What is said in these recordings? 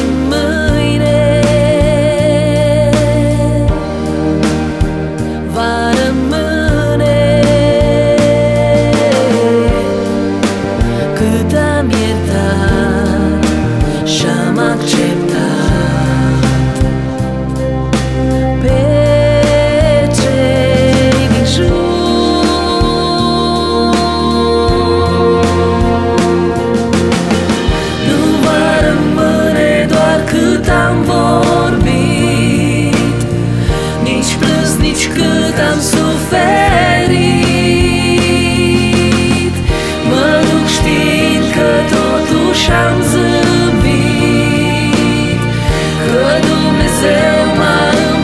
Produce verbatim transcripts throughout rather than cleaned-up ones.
mâine va rămâne cât am iertat și-am acceptat pe cei din jur. Nu va rămâne doar cât am vorbit, nici plâns, nici cât am suferit. Mă duc știind că totuși am zâmbit, că Dumnezeu m-a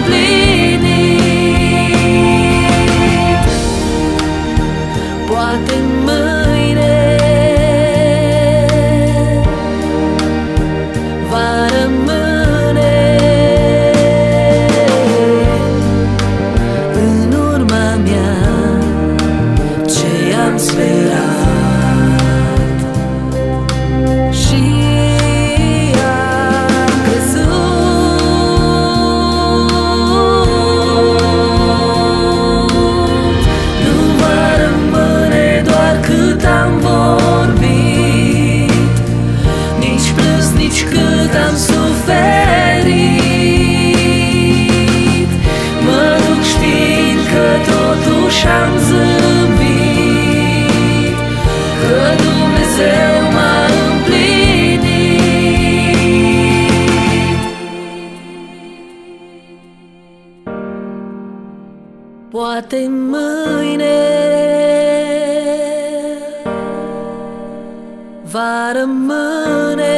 împlinit. Poate mâine va rămâne în urma mea ce am sperat și am crezut. Nu va rămâne doar cât am vorbit, nici plâns, nici cât am suferit. Mă duc știind că totuși am zâmbit, că Dumnezeu m-a împlinit. Poate mâine va rămâne